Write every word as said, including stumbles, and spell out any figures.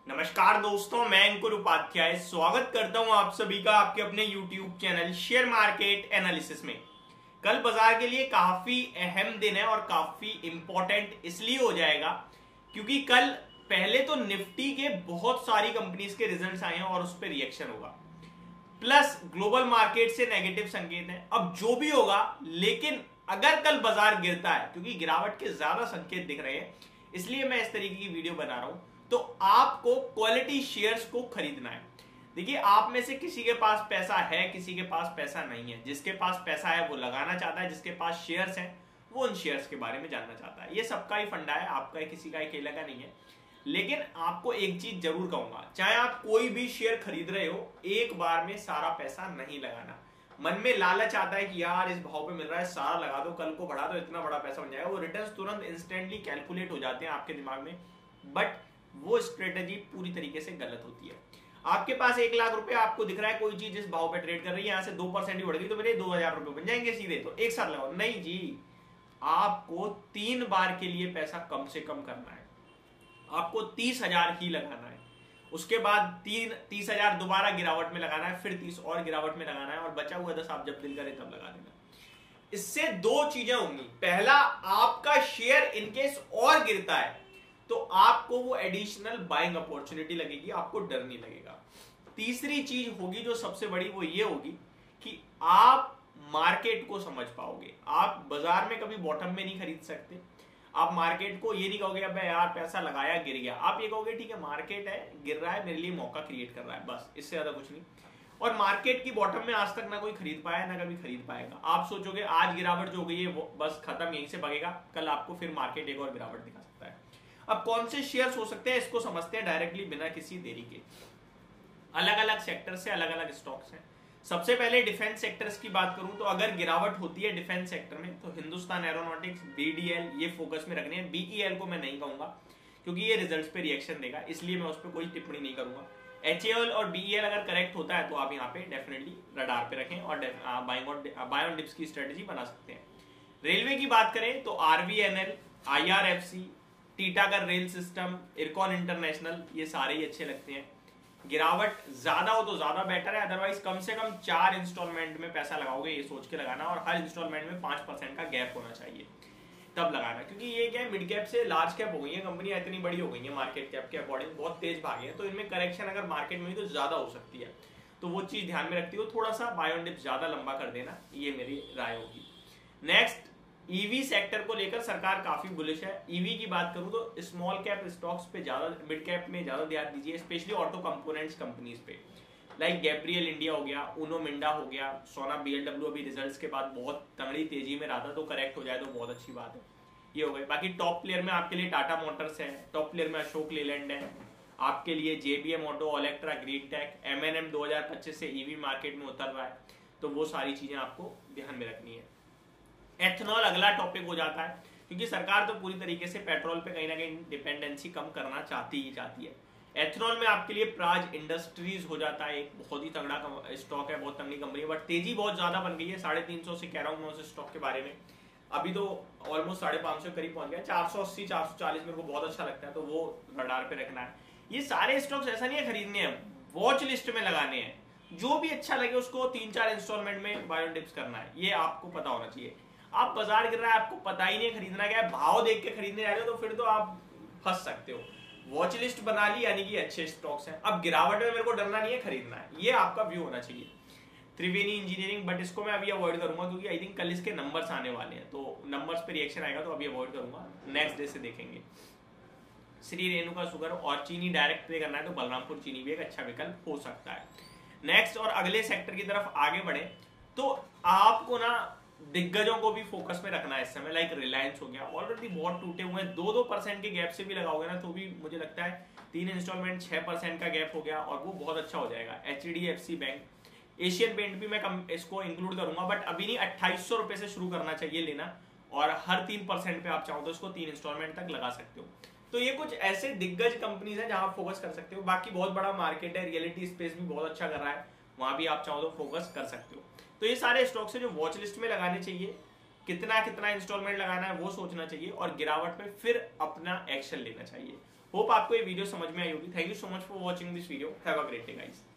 नमस्कार दोस्तों, मैं अंकुर उपाध्याय स्वागत करता हूं आप सभी का आपके अपने YouTube channel share market analysis में। कल बाजार के लिए काफी अहम दिन है और काफी इंपॉर्टेंट इसलिए हो जाएगा क्योंकि कल पहले तो निफ्टी के बहुत सारी कंपनीज के रिजल्ट्स आए हैं और उस पर रिएक्शन होगा, प्लस ग्लोबल मार्केट से नेगेटिव संकेत है। अब जो भी होगा, लेकिन अगर कल बाजार गिरता है, क्योंकि गिरावट के ज्यादा संकेत दिख रहे हैं, इसलिए मैं इस तरीके की वीडियो बना रहा हूं। तो आपको क्वालिटी शेयर्स को खरीदना है। देखिए, आप में से किसी के पास पैसा है, किसी के पास पैसा नहीं है। जिसके पास पैसा है वो लगाना चाहता है, जिसके पास शेयर्स हैं वो उन शेयर्स के बारे में जानना चाहता है। ये सबका ही फंडा है, आपका किसी का अकेला का नहीं है। लेकिन आपको एक चीज जरूर कहूंगा, चाहे आप कोई भी शेयर खरीद रहे हो, एक बार में सारा पैसा नहीं लगाना। मन में लालच आता है कि यार इस भाव पे मिल रहा है, सारा लगा दो, कल को बढ़ा दो, इतना बड़ा पैसा बन जाएगा। वो रिटर्न्स तुरंत इंस्टेंटली कैलकुलेट हो जाते हैं आपके दिमाग में, बट वो स्ट्रेटेजी पूरी तरीके से गलत होती है। आपके पास एक लाख रुपए आपको दिख रहा है, कोई चीज इस भाव पे ट्रेड कर रही है, यहां से दो परसेंट ही बढ़ गई तो मेरे दो हजार रुपए बन जाएंगे सीधे, तो एक साथ लगाओ। नहीं जी, आपको तीन बार के लिए पैसा कम से कम करना है। आपको तीस हजार ही लगाना है, उसके बाद तीन तीस हजार दोबारा गिरावट में लगाना है, फिर तीस और गिरावट में लगाना है, और बचा हुआ दस आप जब दिल करे तब लगा देना। इससे दो चीजें होंगी। पहला, आपका शेयर इनकेस और गिरता है तो आपको वो एडिशनल बाइंग अपॉर्चुनिटी लगेगी, आपको डर नहीं लगेगा। तीसरी चीज होगी जो सबसे बड़ी, वो ये होगी कि आप मार्केट को समझ पाओगे। आप बाजार में कभी बॉटम में नहीं खरीद सकते। आप मार्केट को ये नहीं कहोगे अब यार पैसा लगाया गिर गया, आप ये कहोगे ठीक है मार्केट है, गिर रहा है, मेरे लिए मौका क्रिएट कर रहा है, बस इससे ज्यादा कुछ नहीं। और मार्केट की बॉटम में आज तक ना कोई खरीद पाया ना कभी खरीद पाएगा। आप सोचोगे आज गिरावट जो गई है वो बस खत्म, यहीं से भगेगा, कल आपको फिर मार्केट एक और गिरावट दिखा सकता है। अब कौन से शेयर्स हो सकते हैं इसको समझते हैं डायरेक्टली, बिना किसी देरी के। अलग अलग सेक्टर से अलग अलग स्टॉक्स हैं। सबसे पहले डिफेंस सेक्टर्स की बात करूं तो अगर गिरावट होती है डिफेंस सेक्टर में तो हिंदुस्तान एरोनॉटिक्स, बीडीएल, ये फोकस में रखने हैं। बीईएल को मैं नहीं कहूंगा क्योंकि ये रिजल्ट्स पे रिएक्शन देगा, इसलिए मैं उस पर कोई टिप्पणी नहीं करूंगा। एचएएल और बीईएल अगर करेक्ट होता है तो आप यहाँ पे डेफिनेटली रडार पे रखें और बाय ऑन डिप्स की स्ट्रेटेजी बना सकते हैं। रेलवे की बात करें तो RVNL, IRFC, Titagarh rail system, Ircon international, ये सारे ही अच्छे लगते हैं। गिरावट ज्यादा हो तो ज्यादा बेटर है, अदरवाइज कम से कम चार इंस्टॉलमेंट में पैसा लगाओगे ये सोच के लगाना, और हर इंस्टॉलमेंट में पांच परसेंट का गैप होना चाहिए तब लगाना। क्योंकि ये क्या है, मिड कैप से लार्ज कैप हो गई है कंपनियां, इतनी बड़ी हो गई है मार्केट कैप के अकॉर्डिंग, बहुत तेज भागे हैं, तो इनमें करेक्शन अगर मार्केट में हुई तो ज्यादा हो सकती है। तो वो चीज ध्यान में रखती हो, थोड़ा सा बाय ऑन डिप ज्यादा लंबा कर देना, ये मेरी राय होगी। नेक्स्ट, ईवी सेक्टर को लेकर सरकार काफी बुलिश है। ईवी की बात करूं तो स्मॉल कैप स्टॉक्स पे ज्यादा, मिड कैप में ज्यादा ध्यान दीजिए, स्पेशली ऑटो कंपोनेंट्स कंपनीज पे, लाइक गैब्रियल इंडिया हो गया, उनो मिंडा हो गया, सोना बीएलडब्ल्यू अभी रिजल्ट्स के बाद बहुत तगड़ी तेजी में रहा था, तो करेक्ट हो जाए तो बहुत अच्छी बात है। ये हो गई। बाकी टॉप प्लेयर में आपके लिए टाटा मोटर्स है, टॉप प्लेयर में अशोक लेलैंड है, आपके लिए JBM auto, Olectra, green tech, MNM दो हजार पच्चीस से ईवी मार्केट में उतर रहा है, तो वो सारी चीजें आपको ध्यान में रखनी है। एथनॉल अगला टॉपिक हो जाता है, क्योंकि सरकार तो पूरी तरीके से पेट्रोल पे कहीं ना कहीं डिपेंडेंसी कम करना चाहती ही चाहती है। एथनॉल में आपके लिए प्राज इंडस्ट्रीज हो जाता है, एक बहुत ही तगड़ा स्टॉक है, बहुत तगड़ी कंपनी है, बट तेजी बहुत ज्यादा बन गई है। साढ़े तीन सौ से कह रहा हूँ मैं उस स्टॉक के बारे में, अभी तो ऑलमोस्ट साढ़े पांच सौ करीब पहुंच गया। चार सौ अस्सी चार सौ चालीस मेरे को बहुत अच्छा लगता है, तो वो रडार पे रखना है। ये सारे स्टॉक्स ऐसा नहीं है खरीदने हैं, वॉच लिस्ट में लगाने हैं, जो भी अच्छा लगे उसको तीन चार इंस्टॉलमेंट में बाय ऑन डिप्स करना है, ये आपको पता होना चाहिए। आप बाजार गिर रहा है, आपको पता ही नहीं खरीदना क्या है, भाव देख के खरीदने जा रहे हो तो फिर तो आप फंस सकते हो। वॉच लिस्ट बना ली यानी कि अच्छे स्टॉक्स हैं। अब गिरावट में मेरे को डरना नहीं है, खरीदना है, ये आपका व्यू होना चाहिए। त्रिवेणी इंजीनियरिंग, बट इसको मैं अभी अवॉइड करूंगा क्योंकि आई थिंक कल इसके नंबर्स आने वाले हैं, तो नंबर्स पे रिएक्शन आएगा, तो अभी अवॉइड करूंगा, नेक्स्ट डे से देखेंगे। श्री रेणुका शुगर और चीनी डायरेक्ट पे करना है तो बलरामपुर चीनी भी एक अच्छा विकल्प हो सकता है। नेक्स्ट और अगले सेक्टर की तरफ आगे बढ़े तो आपको ना दिग्गजों को भी फोकस में रखना है इस समय, लाइक रिलायंस हो गया, ऑलरेडी बहुत टूटे हुए हैं, दो दो परसेंट के गैप से भी लगाओगे ना तो भी मुझे लगता है तीन इंस्टॉलमेंट छह परसेंट का गैप हो गया और वो बहुत अच्छा हो जाएगा। एचडीएफसी बैंक, एशियन पेंट भी मैं कम इसको इंक्लूड करूंगा, बट अभी नहीं, अट्ठाईस सौ रुपए से शुरू करना चाहिए लेना, और हर तीन परसेंट पे आप चाहो तो इसको तीन इंस्टॉलमेंट तक लगा सकते हो। तो ये कुछ ऐसे दिग्गज कंपनीज हैं जहां आप फोकस कर सकते हो। बाकी बहुत बड़ा मार्केट है, रियलिटी स्पेस भी बहुत अच्छा कर रहा है, वहां भी आप चाहो तो फोकस कर सकते हो। तो ये सारे स्टॉक्स है जो वॉच लिस्ट में लगाने चाहिए, कितना कितना इंस्टॉलमेंट लगाना है वो सोचना चाहिए, और गिरावट पे फिर अपना एक्शन लेना चाहिए। होप आपको ये वीडियो समझ में आई होगी। Thank you so much for watching this video. Have a great day guys.